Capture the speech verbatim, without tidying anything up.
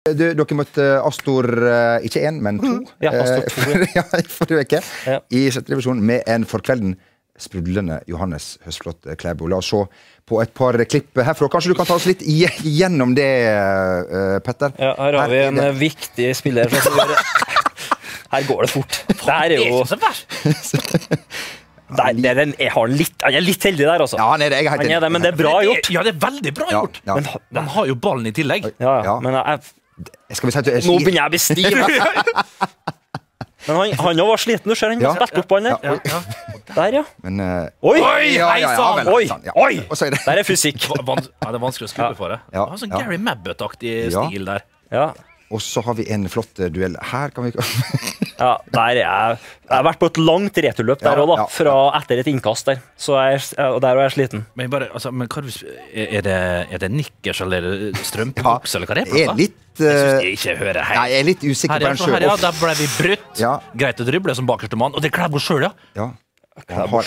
Du, dere møtte Astor, uh, ikke én, men to. Ja, Astor to, ja. ja, i forrige veke. Ja. I sjette divisjon med en for kvelden sprudlende Johannes Høsflot Klæbo. La oss se på et par klipp herfra. Kanskje du kan ta oss litt gjennom det, uh, Petter? Ja, her har vi en det. viktig spiller. Her går det fort. Det her er jo... Der, det er en, jeg har litt, han er litt heldig der, altså. Ja, han er det, jeg er helt han er det, men det er bra gjort. Ja, det er veldig bra gjort. Ja, ja. Men de har jo ballen i tillegg. Ja, Ja. men jeg... Skal vi si at du er Nå begynner jeg å bli stiv. Men han, han var sliten, du ser han. Ja. Spilte opp ballen der. Ja, Der, ja. Men, uh, Oi! Oi, ja, hei ja, ja, sann! vel, Oi, sant, ja. oi! Og så er det. Der er fysikk. Van, ja, det er vanskelig å skubbe for det. Ja, Det var sånn ja. Gary Mabbott-aktig Ja. stil der. Ja. Og så har vi en flott duell. Her kan vi... Ja, der er jeg. Jeg har vært på et langt returløp der Ja, også da, ja. fra etter et innkast der. Så jeg, og der var jeg sliten. Men, bare, altså, men hva, er, det, er det nikkers eller strømpebukse, eller hva det er? Jeg er litt... Uh, Jeg synes jeg ikke hører her. nei, jeg er litt usikker Her, på ja, den for her, ja, selv. der ble vi brutt. Ja. Greit å drible som bakerste mann. Og det er Klæbo selv, ja. Ja. Han har